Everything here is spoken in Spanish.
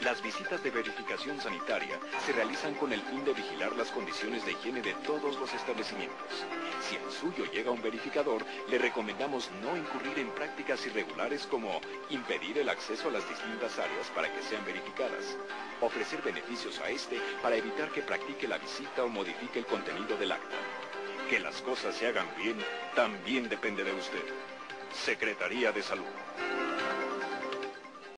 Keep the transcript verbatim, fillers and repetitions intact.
Las visitas de verificación sanitaria se realizan con el fin de vigilar las condiciones de higiene de todos los establecimientos. Si el suyo llega a un verificador, le recomendamos no incurrir en prácticas irregulares como impedir el acceso a las distintas áreas para que sean verificadas, ofrecer beneficios a este para evitar que practique la visita o modifique el contenido del acta. Que las cosas se hagan bien también depende de usted. Secretaría de Salud.